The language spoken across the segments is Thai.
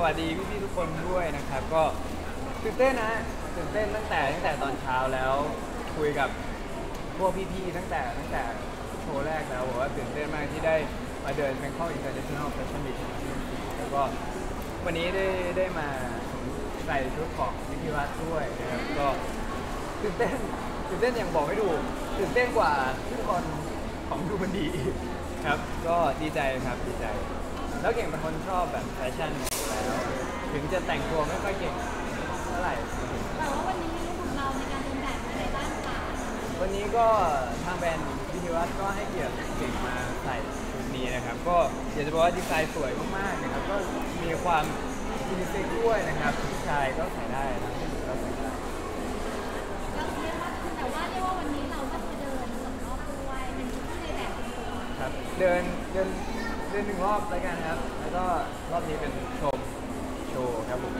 วัสดีพี่ๆทุกคนด้วยนะครับก็ตื่นเต้นนะตื่นเต้นตั้งแต่ตอนเช้าแล้วคุยกับพวกพี่ๆตั้งแต่โชว์แรกแล้วบอกว่าตื่นเต้นมากที่ได้มาเดิน Bangkok International Fashion Week 2024แล้วก็วันนี้ได้มาใส่ชุดของพิวัตรด้วยนะครับก็ตื่นเต้นอย่างบอกไม่ถูกตื่นเต้นกว่าทุกคนของดูมันดีครับก็ดีใจครับดีใจแล้วเก่งเป็นคนชอบแบบแฟชั่นแล้วถึงจะแต่งตัวไม่ค่อยเก่งเท่าไหร่แต่ว่าวันนี้ลุคของเราในการเดินแบบอะไรบ้างคะวันนี้ก็ทางแบรนด์พิวัตรก็ให้เกียรติเก่งมาใส่ชุดนี้นะครับก็อยากจะบอกว่าดีไซน์สวยมากๆนะครับก็มีความยูนิเซ็กซ์ด้วยนะครับผู้ชายก็ใส่ได้นะผู้หญิงก็ใส่ได้เราเรียกว่าวันนี้เราก็จะเดินสองรอบด้วยเป็นชุดในแบบครับเดินหนึ่งรอบแล้วกันครับแล้วก็รอบนี้เป็นโชว์ครับผม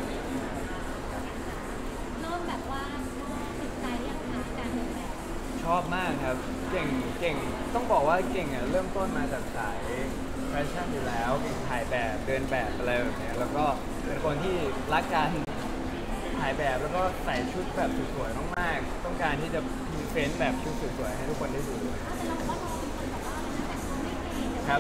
เริ่มแบบว่าติดใจยังคะการเดินแบบชอบมากครับเก่งต้องบอกว่าเก่งอ่ะเริ่มต้นมาจากสายแฟชั่นอยู่แล้วเก่งถ่ายแบบเดินแบบอะไรแบบนี้แล้วก็เป็นคนที่รักการถ่ายแบบแล้วก็ใส่ชุดแบบสวยๆมากๆต้องการที่จะพรีเซนต์แบบชุดสวยๆให้ทุกคนได้ดูแต่เราบอกว่าเราเป็นคนแบบว่าแต่งตัวไม่เก่งครับ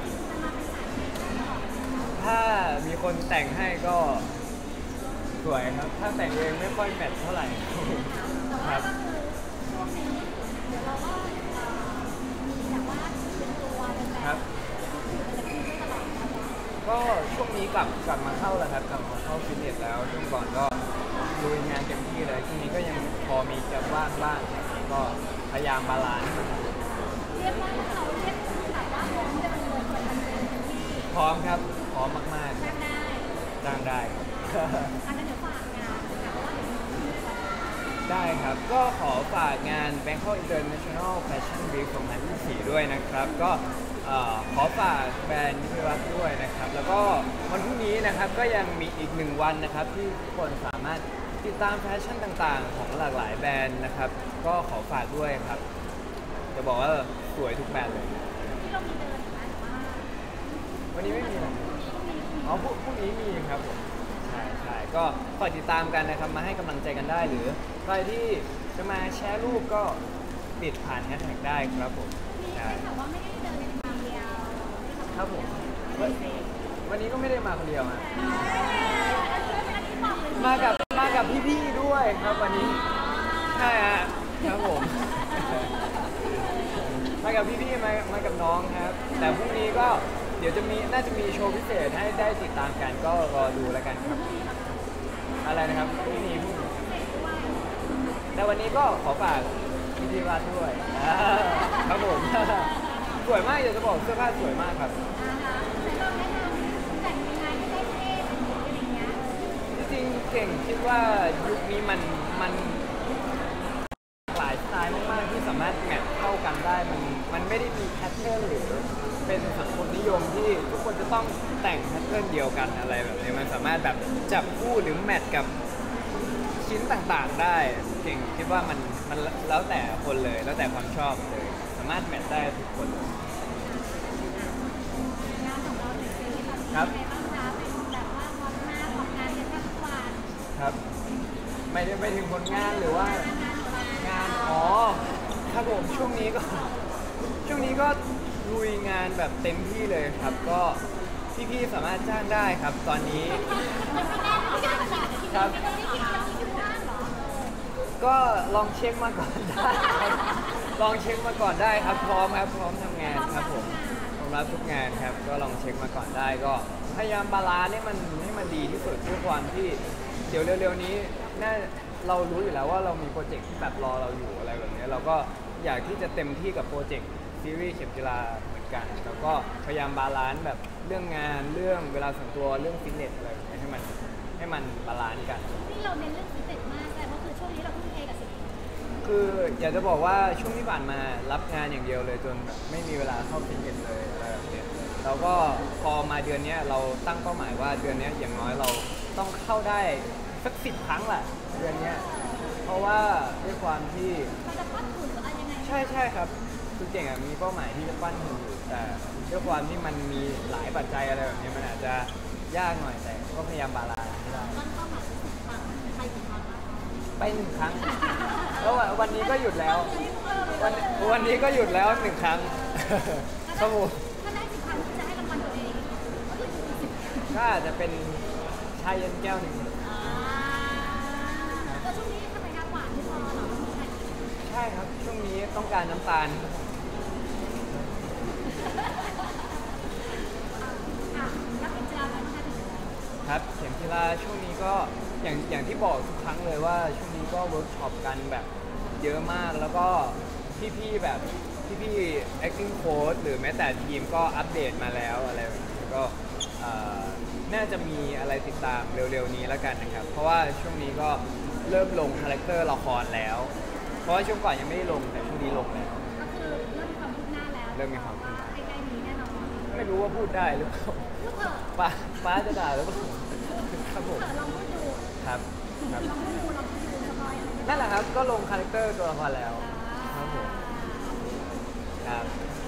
ถ้ามีคนแต่งให้ก็สวยครับถ้าแต่งเองไม่ค่อยแมทเท่าไหร่แต่ว่าก็คือช่วงนี้เดี๋ยวเราก็มีแบบว่าเป็นตัวเป็นแบบก็ช่วงนี้กลับมาเข้าแล้วครับกลับมาเข้าฟิตเนสแล้วช่วงก่อนก็ลุยงานเต็มที่เลยช่วงนี้ก็ยังพอมีจะว่างบ้างก็พยายามบาลานซ์เรียกว่าเราเรียกแบบว่าพร้อมจะเป็นคนคนที่พร้อมครับพร้อมมากๆจ้างได้อันนั้นเดี๋ยวฝากงานนะคะว่าได้ครับก็ขอฝากงาน Bangkok International Fashion Week 2024ด้วยนะครับก็ขอฝากแบรนด์พิวัตรด้วยนะครับแล้วก็วันพรุ่งนี้นะครับก็ยังมีอีก1วันนะครับที่ทุกคนสามารถติดตามแฟชั่นต่างๆของหลากหลายแบรนด์นะครับก็ขอฝากด้วยครับจะบอกว่าสวยทุกแบรนด์เลยที่เรามีเดินนะคะแต่ว่าวันนี้ไม่มีนะอ๋อพรุ่งนี้มีครับผมใช่ก็ฝากติดตามกันนะครับมาให้กำลังใจกันได้หรือใครที่จะมาแชร์รูปก็ติดผ่านแฮชแท็กได้ครับผมใช่แต่ว่าไม่ได้เดินในทางเดียวครับผมวันนี้ก็ไม่ได้มาคนเดียวนะมากับพี่ๆด้วยครับวันนี้ใช่ฮะครับผมมากับพี่ๆมากับน้องครับแต่พรุ่งนี้ก็เดี๋ยวน่าจะมีโชว์พิเศษให้ได้ติดตามกันก็รอดูแล้วกันครับอะไรนะครับพรุ่งนี้แต่วันนี้ก็ขอฝากพี่ๆวาดด้วยครับผมสวยมากอยากจะบอกเสื้อผ้าสวยมากครับจริงๆเก่งคิดว่ายุคนี้มันหลายสไตล์มากๆที่สามารถแมทเข้ากันได้มันไม่ได้มีแพทเทิร์นหรือเป็นสังคมนิยมที่ทุกคนจะต้องแต่งแพทเทิร์นเดียวกันอะไรแบบนี้มันสามารถแบบจับคู่หรือแมทกับชิ้นต่างๆได้เก่งคิดว่ามันแล้วแต่คนเลยแล้วแต่ความชอบเลยสามารถแมทได้ทุกคนครับครับไม่ถึงผลงานหรือว่างานครับผมช่วงนี้ก็ลุยงานแบบเต็มที่เลยครับก็พี่ๆสามารถจ้างได้ครับตอนนี้ครับก็ลองเช็คมาก่อนได้ลองเช็คมาก่อนได้ครับพร้อมครับพร้อมทำงานครับผมรับทุกงานครับก็ลองเช็คมาก่อนได้ก็พยายามบาลานซ์ให้มันดีที่สุดด้วยความที่เดี๋ยวเร็วๆนี้เรารู้อยู่แล้วว่าเรามีโปรเจกต์ที่แบบรอเราอยู่อะไรแบบนี้เราก็อยากที่จะเต็มที่กับโปรเจกต์ซีรีส์เข็มกีฬาเหมือนกันแล้วก็พยายามบาลานซ์แบบเรื่องงานเรื่องเวลาส่วนตัวเรื่องฟิตเนสอะไรแบบนี้ให้มันบาลานซ์กันที่เราเน้นเรื่องฟิตเนสมากแต่ก็คือช่วงนี้เราทุ่มเทกับสิ่งคืออยากจะบอกว่าช่วงที่ผ่านมารับงานอย่างเดียวเลยจนแบบไม่มีเวลาเข้าฟิตเนสเลยอะไรแบบนี้เราก็พอมาเดือนนี้เราตั้งเป้าหมายว่าเดือนนี้อย่างน้อยเราต้องเข้าได้สัก10 ครั้งแหละเดือนนี้เพราะว่าด้วยความที่มันจะปั้นหุ่นอะไรยังไงใช่ครับคือเก่งมีเป้าหมายที่จะปั้นหุ่นอยู่แต่ด้วยความที่มันมีหลายปัจจัยอะไรแบบนี้มันอาจจะยากหน่อยแต่ก็พยายามบาลานซ์ตั้งเป้าหมายเป็น10 ครั้งไปกี่ครั้งแล้วไป1 ครั้งแล้ววันนี้ก็หยุดแล้ววันนี้ก็หยุดแล้ว1 ครั้งครับผมถ้าได้10 ครั้งจะให้รางวัลตัวเองก็คือ10 ก็อาจจะเป็นชาเย็นแก้วหนึ่งแล้วช่วงนี้ทำไมคะหวานไม่พอเหรอไม่ใช่ใช่ครับช่วงนี้ต้องการน้ำตาลแล้วเป็นเจ้าอะไรนะคะถึงครับเข็มกีฬาช่วงนี้ก็อย่างที่บอกทุกครั้งเลยว่าช่วงนี้ก็เวิร์กช็อปกันแบบเยอะมากแล้วก็พี่ๆแบบพี่ๆ acting coach หรือแม้แต่ทีมก็อัปเดตมาแล้วอะไรแบบนี้ก็น่าจะมีอะไรติดตามเร็วๆนี้แล้วกันนะครับเพราะว่าช่วงนี้ก็เริ่มลงคาแรคเตอร์ละครแล้ว เพราะว่าช่วงก่อนยังไม่ได้ลงแต่ช่วงนี้ลงแล้วก็คือเริ่มมีความคืบหน้าแล้วเริ่มมีความคืบหน้าใกล้ๆนี้แน่นอนไม่รู้ว่าพูดได้หรือเปล่าพูดเถอะป้าจะด่าหรือเปล่าครับผมลองพูดดูครับครับลองพูดดูสบายอะไรนั่นแหละครับก็ลงคาแรคเตอร์ตัวละครแล้วครับผมครับ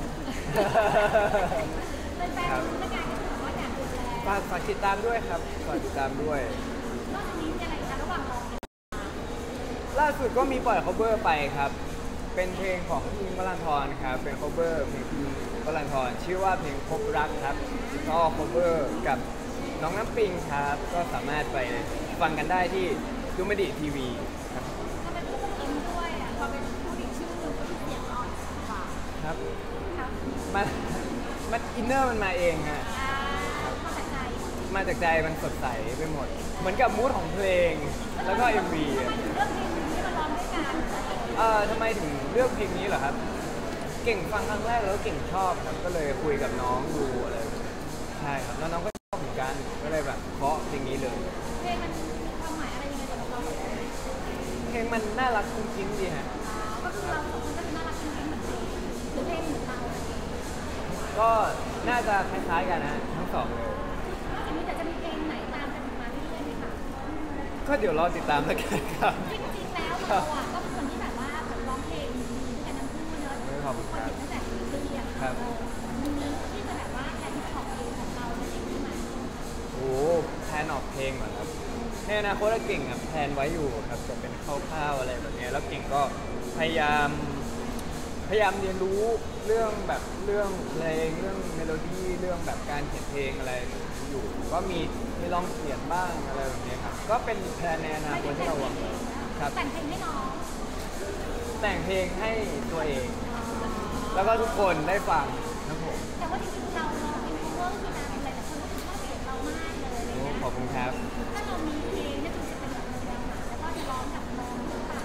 เป็นแฟนรู้ในการที่ถือว่าอยากดูแลฝากติดตามด้วยครับฝากติดตามด้วยนอกจากนี้มีอะไรคะระหว่างรอล่าสุดก็มีปล่อย cover ไปครับ เป็นเพลงของพี่อิงค์วรันทรครับเป็น cover เพลงพี่อิงค์วรันทรชื่อว่าเพลงพบรักครับก็ cover กับน้องน้ำปิงครับก็สามารถไปฟังกันได้ที่ดูมดิทีวีครับก็เป็นผู้หญิงด้วยอ่ะพอเป็นผู้หญิงชื่อก็คือเสียงอ่อนกว่าครับครับมันอินเนอร์มันมาเองฮะเข้าใจมาจากใจมันสดใสไปหมด เหมือนกับมูดของเพลงแล้วก็ MV ทำไมถึงเลือกเพลงนี้มาร้องด้วยกันทำไมถึงเลือกเพลงนี้เหรอครับ เก่งฟังครั้งแรกแล้วเก่งชอบครับก็เลยคุยกับน้องดูอะไรแบบนี้ใช่ครับแล้วน้องก็ชอบเหมือนกันก็เลยแบบเคาะเพลงนี้เลยเพลงมันมีความหมายอะไรยังไงสำหรับเราเพลงมันน่ารักคุ้งกิ้งดีฮะก็คือเราสองคนก็คือน่ารักจริงๆเหมือนเพลงหรือเพลงเหมือนเราก็น่าจะคล้ายๆกันนะทั้งสองเลยนอกจากนี้จะมีเพลงไหนตามกันมาเรื่อยๆไหมคะก็เดี๋ยวรอติดตามแล้วกันครับจริงๆแล้วเราอ่ะก็เป็นคนที่แบบว่าเหมือนร้องเพลงดีด้วยกันทั้งคู่เนอะขอบคุณครับตั้งแต่ซีรีส์อ่ะครับมีที่จะแบบว่าแทนที่ของเพลงของเราในเองขึ้นมาโอ้แพลนออกเพลงเหรอครับในอนาคตเก่งอะแพลนไว้อยู่ครับจะเป็นคร่าวๆอะไรแบบนี้แล้วเก่งก็พยายามเรียนรู้เรื่องแบบเรื่องเพลงเรื่องเมโลดี้เรื่องแบบการเขียนเพลงอะไรอยู่ก็มีลองเขียนบ้างอะไรแบบนี้ครับก็เป็นแพลนในอนาคตที่เราวางไว้ครับแต่งเพลงให้น้องแต่งเพลงให้ตัวเอง แล้วก็ทุกคนได้ฟังครับผมแต่ว่าจริงๆเราเป็น cover ที่นะหลายๆคนก็ชอบเพลงเรามากเลยอะไรโอ้เงี้ยขอบคุณครับถ้าเรามีเพลงเนี่ยคือจะเป็นแบบแนวไหนแล้วก็จะร้องกับน้องหรือเปล่า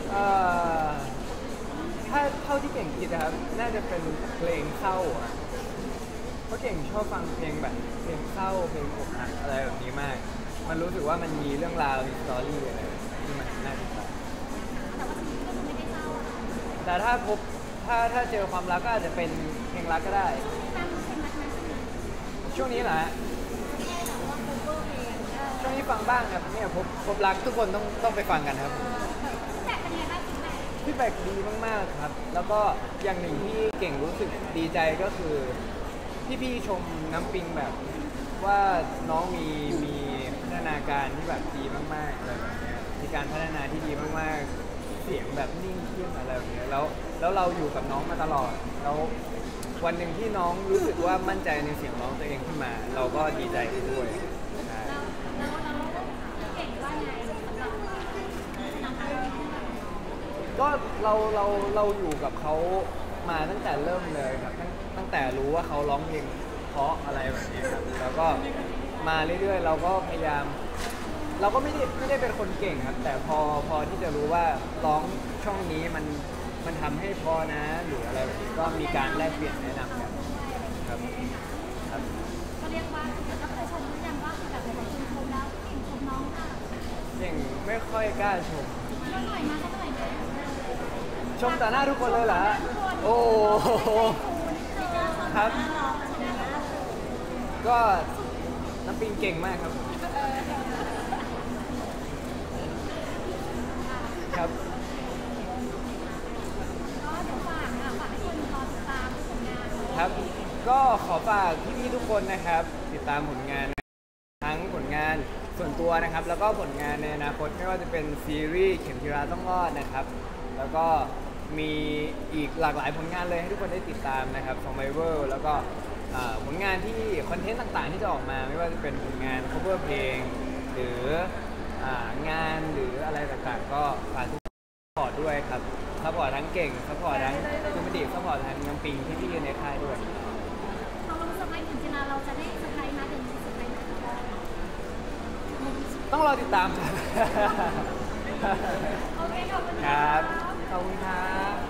ถ้าเท่าที่เก่งคิดนะครับ น่าจะเป็นเพลงเศร้าอะเพราะเก่งชอบฟังเพลงแบบเพลงเศร้าเพลงอกหักอะไรแบบนี้มาก มันรู้สึกว่ามันมีเรื่องราวมีสตอรี่อะไรที่มันน่าติดตามแต่ว่าชีวิตก็คือไม่ได้เศร้าอะแต่ถ้าเจอความรักก็อาจจะเป็นเพลงรักก็ได้ตามเพลงรักนั้นใช่ไหมช่วงนี้แหละไม่ใช่แบบว่า cover เพลงช่วงนี้ฟังบ้างครับเนี่ยพบรักทุกคนต้องไปฟังกันครับแต่เป็นไงบ้างฟีดแบ็กพี่แบกดีมากๆครับ แล้วก็อย่างหนึ่งที่เก่งรู้สึกดีใจก็คือพี่ๆชมน้ำปิงแบบว่าน้องมีพัฒนาการที่แบบดีมากๆอะไรแบบเนี้ยมีการพัฒนาที่ดีมากๆ เสียงแบบนิ่งขึ้นอะไรแบบเนี้ยแล้วเราอยู่กับน้องมาตลอดแล้ววันหนึ่งที่น้องรู้สึกว่ามั่นใจในเสียงร้องตัวเองขึ้นมา เราก็ดีใจไปด้วยใช่แล้วเก่งว่าไงสำหรับนำอะไรที่แบบก็เราอยู่กับเขามาตั้งแต่เริ่มเลยครับตั้งแต่รู้ว่าเขาร้องเพลงเพราะอะไรแบบนี้ครับแล้วก็มาเรื่อยๆ เราก็พยายาม เราก็ไม่ได้เป็นคนเก่งครับ แต่พอที่จะรู้ว่าร้องช่องนี้มันทำให้พอนะหรืออะไรแบบนี้ก็มีการแลกเปลี่ยนแนะนำกันครับครับก็เรียกว่าก็เคยชมหรือยังว่าคือแบบหลายๆคนชมแล้วเก่งชมน้องค่ะเก่งไม่ค่อยกล้าชมก็หน่อยนะก็หน่อยนะชมต่อหน้าทุกคนเลยเหรอฮะโอ้โหครับ ก็น้ำปิงเก่งมากครับ ครับก็เดี๋ยวฝากให้คนรอติดตามผลงานครับ ก็ขอฝากพี่ๆทุกคนนะครับ ติดตามผลงานทั้งผลงานส่วนตัวนะครับแล้วก็ผลงานในอนาคตไม่ว่าจะเป็นซีรีส์เข็มทิราต้องรอดนะครับแล้วก็มีอีกหลากหลายผลงานเลยให้ทุกคนได้ติดตามนะครับ Survivor แล้วก็ผลงานที่คอนเทนต์ต่างๆที่จะออกมาไม่ว่าจะเป็นผลงาน cover เพลงหรืองานหรืออะไรต่างๆก็ฝากทุกคนซัพพอร์ตด้วยครับซัพพอร์ตทั้งเก่งซัพพอร์ตทั้งคุณมดีซัพพอร์ตทั้งน้ำปิงที่อยู่ในค่ายด้วยเราลงสมัยถึงเวลาเราจะได้สไพรส์มาเดือนนี้สไพรส์มาต้องรอติดตามครับโอเคขอบคุณครับ ขอบคุณครับ